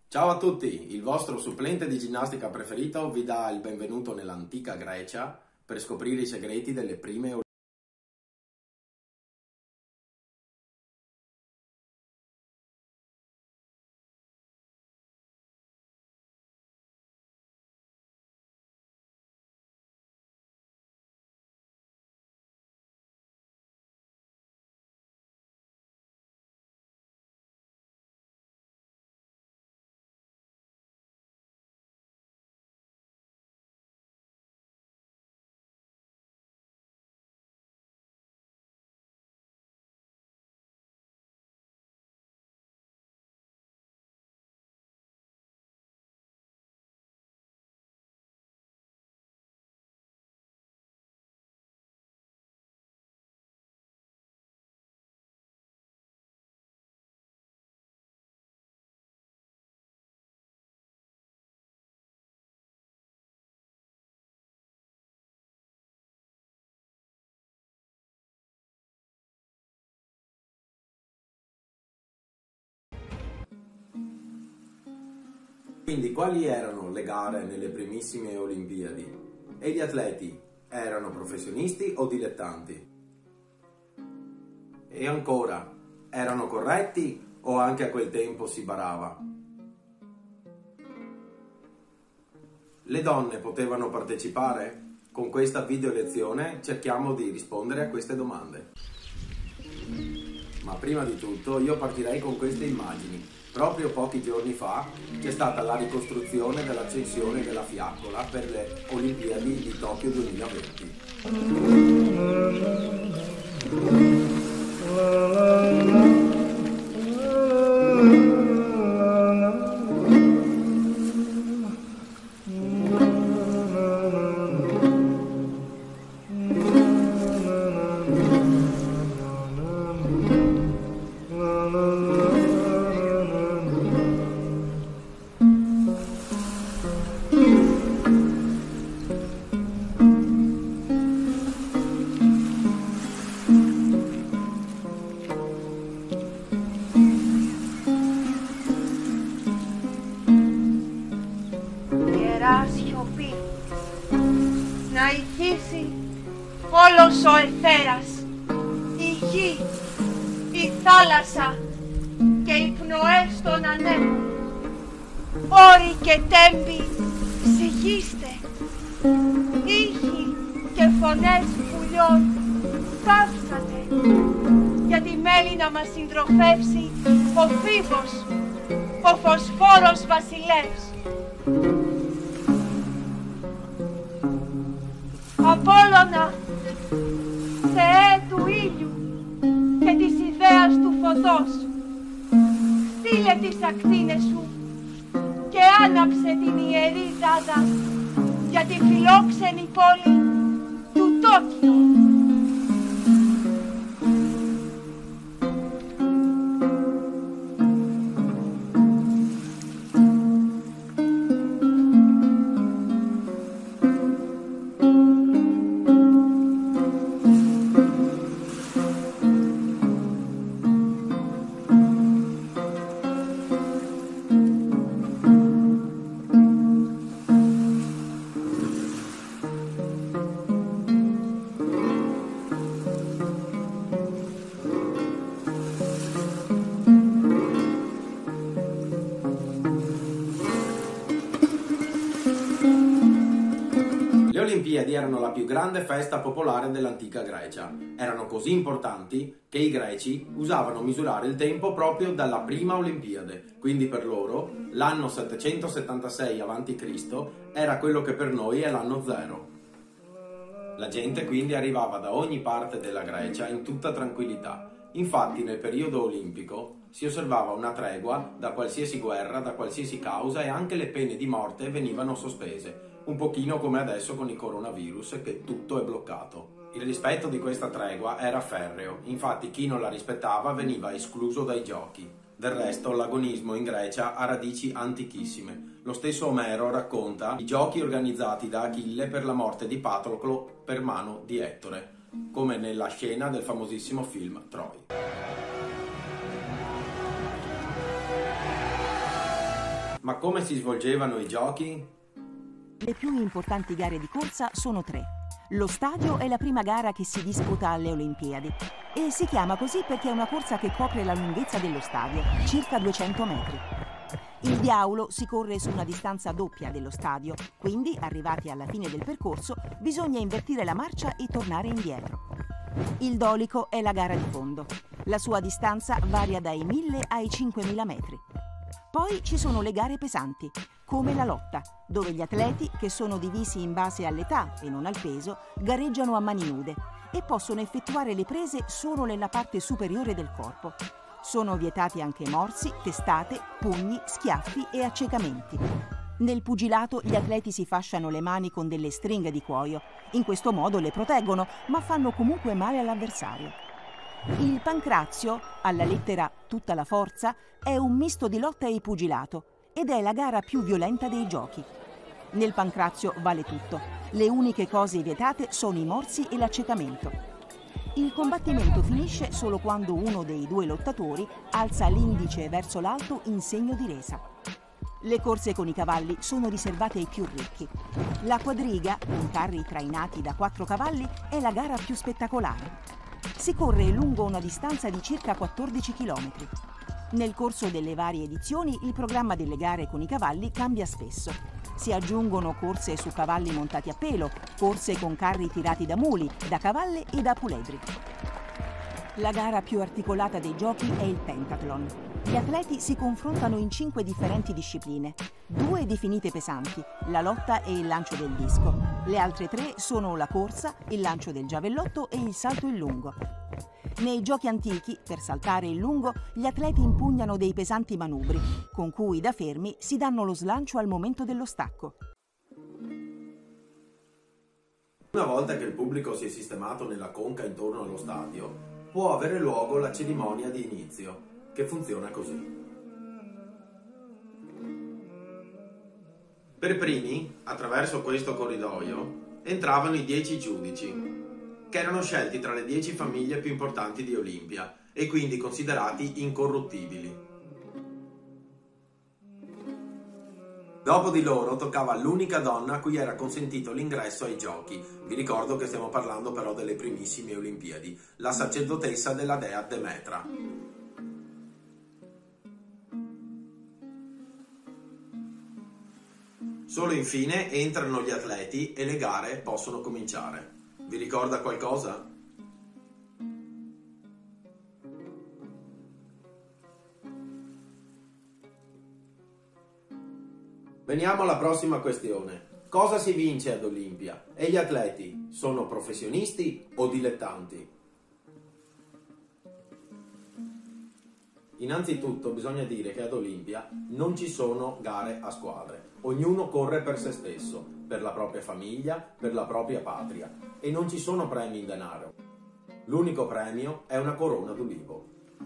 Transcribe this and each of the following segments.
Ciao a tutti, il vostro supplente di ginnastica preferito vi dà il benvenuto nell'antica Grecia per scoprire i segreti delle prime Olimpiadi. Quindi quali erano le gare nelle primissime Olimpiadi? E gli atleti erano professionisti o dilettanti? E ancora, erano corretti o anche a quel tempo si barava? Le donne potevano partecipare? Con questa video lezione cerchiamo di rispondere a queste domande. Ma prima di tutto io partirei con queste immagini. Proprio pochi giorni fa c'è stata la ricostruzione dell'accensione della fiaccola per le Olimpiadi di Tokyo 2020. Σιωπή να ηχήσει όλος ο αιθέρας, η γη, η θάλασσα και οι πνοές των ανέμων. Όροι και τέμποι συγγύστε, ήχοι και φωνές πουλιών θαύσατε, γιατί μέλη να μας συντροφεύσει ο Φίβος, ο φωσφόρος βασιλεύς. Απόλλωνα, Θεέ του ήλιου και της ιδέας του φωτός, στείλε τις ακτίνες σου και άναψε την ιερή δάδα για τη φιλόξενη πόλη του Τόκιο. Le Olimpiadi erano la più grande festa popolare dell'antica Grecia. Erano così importanti che i greci usavano misurare il tempo proprio dalla prima Olimpiade. Quindi per loro l'anno 776 a.C. era quello che per noi è l'anno zero. La gente quindi arrivava da ogni parte della Grecia in tutta tranquillità. Infatti nel periodo olimpico si osservava una tregua da qualsiasi guerra, da qualsiasi causa, e anche le pene di morte venivano sospese. Un pochino come adesso con il coronavirus, che tutto è bloccato. Il rispetto di questa tregua era ferreo, infatti chi non la rispettava veniva escluso dai giochi. Del resto l'agonismo in Grecia ha radici antichissime. Lo stesso Omero racconta i giochi organizzati da Achille per la morte di Patroclo per mano di Ettore, come nella scena del famosissimo film Troy. Ma come si svolgevano i giochi? Le più importanti gare di corsa sono 3. Lo stadio è la prima gara che si disputa alle Olimpiadi e si chiama così perché è una corsa che copre la lunghezza dello stadio, circa 200 metri. Il diaulo si corre su una distanza doppia dello stadio, quindi, arrivati alla fine del percorso, bisogna invertire la marcia e tornare indietro. Il dolico è la gara di fondo. La sua distanza varia dai 1000 ai 5000 metri. Poi ci sono le gare pesanti, come la lotta, dove gli atleti, che sono divisi in base all'età e non al peso, gareggiano a mani nude e possono effettuare le prese solo nella parte superiore del corpo. Sono vietati anche morsi, testate, pugni, schiaffi e accecamenti. Nel pugilato gli atleti si fasciano le mani con delle stringhe di cuoio. In questo modo le proteggono, ma fanno comunque male all'avversario. Il pancrazio, alla lettera tutta la forza, è un misto di lotta e pugilato ed è la gara più violenta dei giochi. Nel pancrazio vale tutto. Le uniche cose vietate sono i morsi e l'accecamento. Il combattimento finisce solo quando uno dei due lottatori alza l'indice verso l'alto in segno di resa. Le corse con i cavalli sono riservate ai più ricchi. La quadriga, con carri trainati da 4 cavalli, è la gara più spettacolare. Si corre lungo una distanza di circa 14 km. Nel corso delle varie edizioni il programma delle gare con i cavalli cambia spesso. Si aggiungono corse su cavalli montati a pelo, corse con carri tirati da muli, da cavalle e da puledri. La gara più articolata dei giochi è il pentathlon. Gli atleti si confrontano in 5 differenti discipline, 2 definite pesanti, la lotta e il lancio del disco. Le altre 3 sono la corsa, il lancio del giavellotto e il salto in lungo. Nei giochi antichi, per saltare in lungo, gli atleti impugnano dei pesanti manubri, con cui da fermi si danno lo slancio al momento dello stacco. Una volta che il pubblico si è sistemato nella conca intorno allo stadio, può avere luogo la cerimonia di inizio, che funziona così. Per primi, attraverso questo corridoio, entravano i 10 giudici, che erano scelti tra le 10 famiglie più importanti di Olimpia e quindi considerati incorruttibili. Dopo di loro toccava l'unica donna a cui era consentito l'ingresso ai giochi. Vi ricordo che stiamo parlando però delle primissime Olimpiadi, la sacerdotessa della dea Demetra. Solo infine entrano gli atleti e le gare possono cominciare. Vi ricorda qualcosa? Veniamo alla prossima questione. Cosa si vince ad Olimpia? E gli atleti sono professionisti o dilettanti? Innanzitutto bisogna dire che ad Olimpia non ci sono gare a squadre. Ognuno corre per se stesso, per la propria famiglia, per la propria patria e non ci sono premi in denaro. L'unico premio è una corona d'ulivo.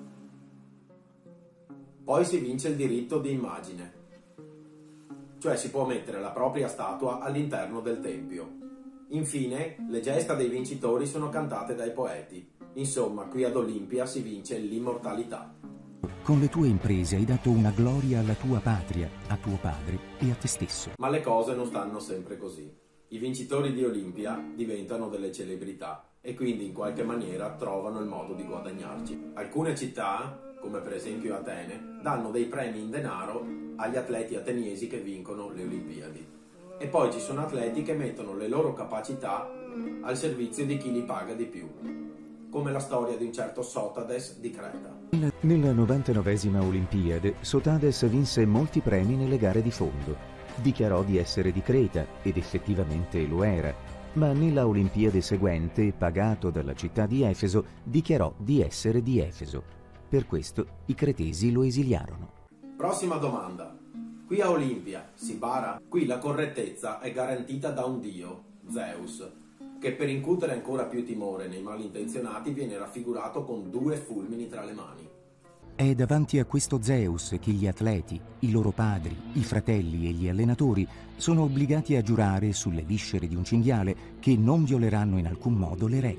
Poi si vince il diritto di immagine, cioè si può mettere la propria statua all'interno del tempio. Infine, le gesta dei vincitori sono cantate dai poeti. Insomma, qui ad Olimpia si vince l'immortalità. Con le tue imprese hai dato una gloria alla tua patria, a tuo padre e a te stesso. Ma le cose non stanno sempre così. I vincitori di Olimpia diventano delle celebrità e quindi in qualche maniera trovano il modo di guadagnarci. Alcune città, come per esempio Atene, danno dei premi in denaro agli atleti ateniesi che vincono le Olimpiadi. E poi ci sono atleti che mettono le loro capacità al servizio di chi li paga di più, come la storia di un certo Sotades di Creta. Nella 99esima Olimpiade, Sotades vinse molti premi nelle gare di fondo. Dichiarò di essere di Creta, ed effettivamente lo era. Ma nella Olimpiade seguente, pagato dalla città di Efeso, dichiarò di essere di Efeso. Per questo i cretesi lo esiliarono. Prossima domanda. Qui a Olimpia si bara? Qui la correttezza è garantita da un dio, Zeus, che per incutere ancora più timore nei malintenzionati viene raffigurato con 2 fulmini tra le mani. È davanti a questo Zeus che gli atleti, i loro padri, i fratelli e gli allenatori sono obbligati a giurare sulle viscere di un cinghiale che non violeranno in alcun modo le regole.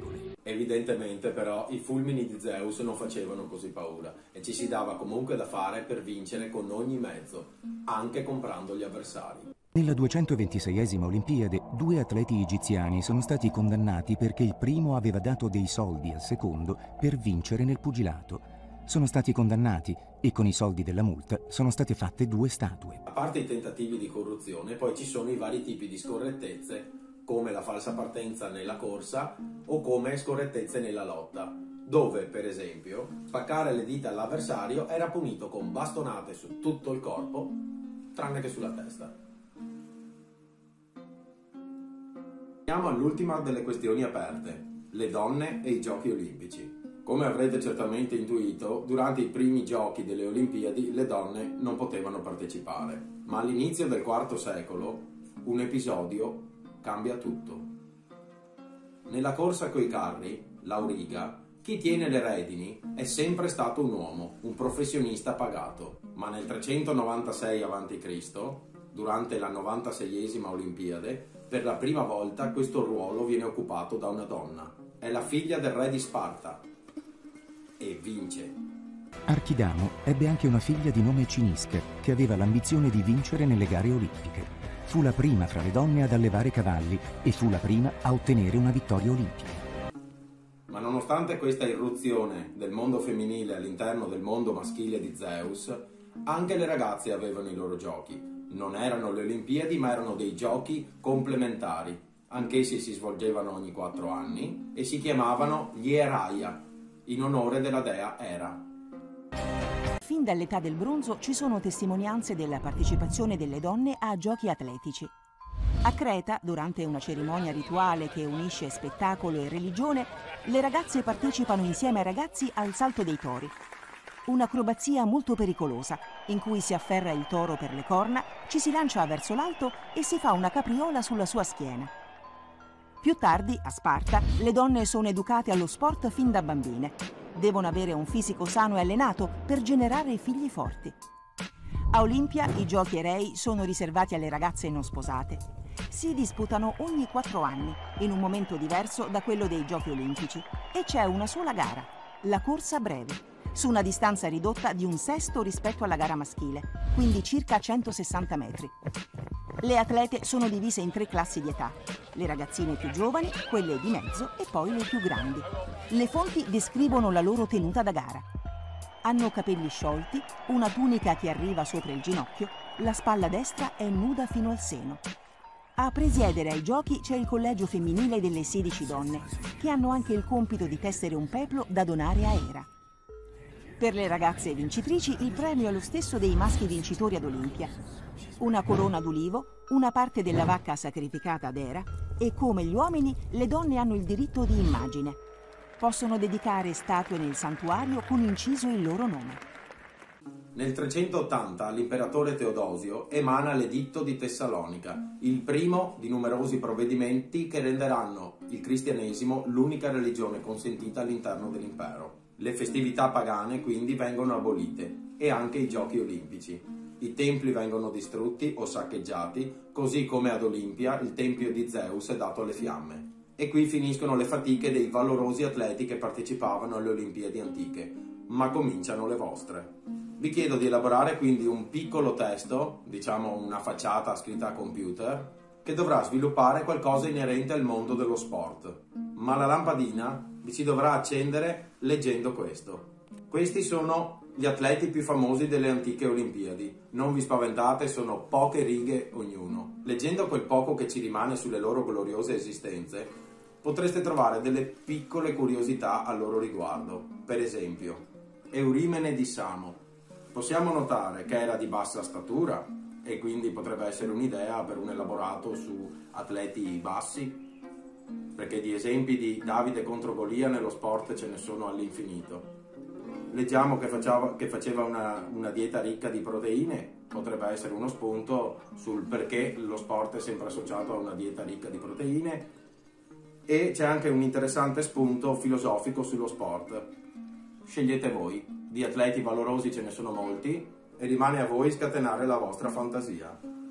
Evidentemente però i fulmini di Zeus non facevano così paura e ci si dava comunque da fare per vincere con ogni mezzo, anche comprando gli avversari. Nella 226esima Olimpiade, 2 atleti egiziani sono stati condannati perché il primo aveva dato dei soldi al secondo per vincere nel pugilato. Sono stati condannati e con i soldi della multa sono state fatte 2 statue. A parte i tentativi di corruzione, poi ci sono i vari tipi di scorrettezze, come la falsa partenza nella corsa o come scorrettezze nella lotta, dove, per esempio, spaccare le dita all'avversario era punito con bastonate su tutto il corpo, tranne che sulla testa. Andiamo all'ultima delle questioni aperte, le donne e i giochi olimpici. Come avrete certamente intuito, durante i primi giochi delle Olimpiadi le donne non potevano partecipare, ma all'inizio del IV secolo un episodio cambia tutto. Nella corsa coi carri, l'auriga, chi tiene le redini è sempre stato un uomo, un professionista pagato, ma nel 396 a.C., durante la 96esima Olimpiade, per la prima volta questo ruolo viene occupato da una donna. È la figlia del re di Sparta e vince. Archidamo ebbe anche una figlia di nome Cinisca, che aveva l'ambizione di vincere nelle gare olimpiche. Fu la prima fra le donne ad allevare cavalli e fu la prima a ottenere una vittoria olimpica. Ma nonostante questa irruzione del mondo femminile all'interno del mondo maschile di Zeus, anche le ragazze avevano i loro giochi. Non erano le Olimpiadi, ma erano dei giochi complementari. Anch'essi si svolgevano ogni 4 anni e si chiamavano gli Eraia, in onore della dea Era. Fin dall'età del bronzo ci sono testimonianze della partecipazione delle donne a giochi atletici. A Creta, durante una cerimonia rituale che unisce spettacolo e religione, le ragazze partecipano insieme ai ragazzi al salto dei tori. Un'acrobazia molto pericolosa, in cui si afferra il toro per le corna, ci si lancia verso l'alto e si fa una capriola sulla sua schiena. Più tardi, a Sparta, le donne sono educate allo sport fin da bambine. Devono avere un fisico sano e allenato per generare figli forti. A Olimpia i giochi erei sono riservati alle ragazze non sposate. Si disputano ogni 4 anni, in un momento diverso da quello dei giochi olimpici, e c'è una sola gara, la corsa breve, su una distanza ridotta di 1/6 rispetto alla gara maschile, quindi circa 160 metri. Le atlete sono divise in 3 classi di età, le ragazzine più giovani, quelle di mezzo e poi le più grandi. Le fonti descrivono la loro tenuta da gara. Hanno capelli sciolti, una tunica che arriva sopra il ginocchio, la spalla destra è nuda fino al seno. A presiedere ai giochi c'è il collegio femminile delle 16 donne, che hanno anche il compito di tessere un peplo da donare a Era. Per le ragazze vincitrici il premio è lo stesso dei maschi vincitori ad Olimpia. Una corona d'ulivo, una parte della vacca sacrificata ad Era e, come gli uomini, le donne hanno il diritto di immagine. Possono dedicare statue nel santuario con inciso il loro nome. Nel 380 l'imperatore Teodosio emana l'Editto di Tessalonica, il primo di numerosi provvedimenti che renderanno il cristianesimo l'unica religione consentita all'interno dell'impero. Le festività pagane quindi vengono abolite e anche i giochi olimpici. I templi vengono distrutti o saccheggiati, così come ad Olimpia il tempio di Zeus è dato alle fiamme. E qui finiscono le fatiche dei valorosi atleti che partecipavano alle Olimpiadi antiche, ma cominciano le vostre. Vi chiedo di elaborare quindi un piccolo testo, diciamo una facciata scritta a computer, che dovrà sviluppare qualcosa inerente al mondo dello sport. Ma la lampadina vi si dovrà accendere leggendo questo. Questi sono gli atleti più famosi delle antiche Olimpiadi. Non vi spaventate, sono poche righe ognuno. Leggendo quel poco che ci rimane sulle loro gloriose esistenze, potreste trovare delle piccole curiosità a loro riguardo. Per esempio, Eurimene di Samo. Possiamo notare che era di bassa statura e quindi potrebbe essere un'idea per un elaborato su atleti bassi, perché di esempi di Davide contro Golia nello sport ce ne sono all'infinito. Leggiamo che faceva una dieta ricca di proteine, potrebbe essere uno spunto sul perché lo sport è sempre associato a una dieta ricca di proteine, e c'è anche un interessante spunto filosofico sullo sport. Scegliete voi, di atleti valorosi ce ne sono molti e rimane a voi scatenare la vostra fantasia.